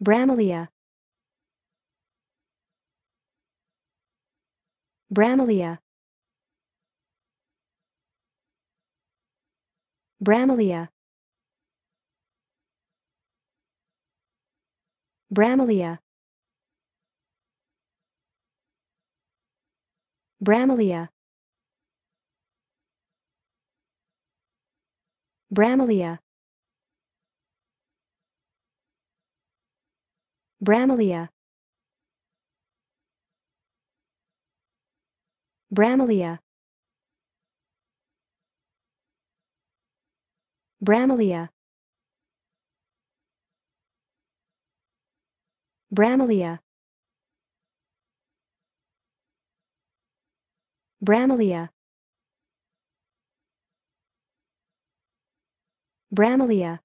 Bramalea. Bramalea. Bramalea. Bramalea. Bramalea. Bramalea. Bramalea. Bramalea. Bramalea. Bramalea. Bramalea. Bramalea.